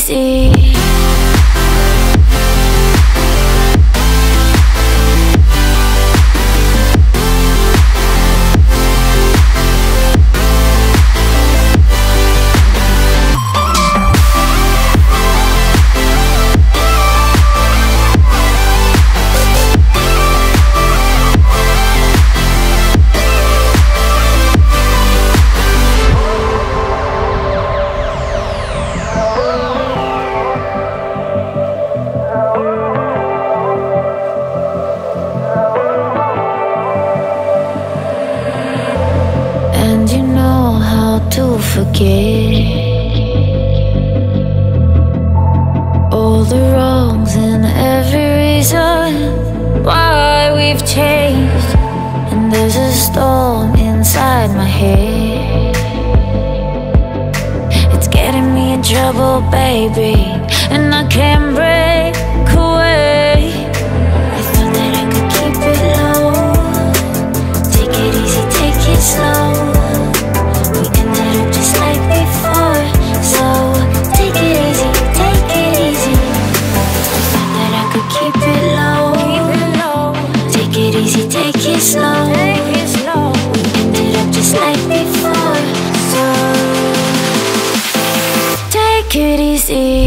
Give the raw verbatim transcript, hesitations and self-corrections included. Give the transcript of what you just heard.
easy. And you know how to forget all the wrongs and every reason why we've changed. And there's a storm inside my head, it's getting me in trouble, baby, and I can't break away. I thought that I could keep it low, take it easy, take it slow. We ended up just like before, so take it easy, take it easy. I thought that I could keep it low, keep it low. Take it easy, take it slow, take it slow. We ended up just like before, so take it easy.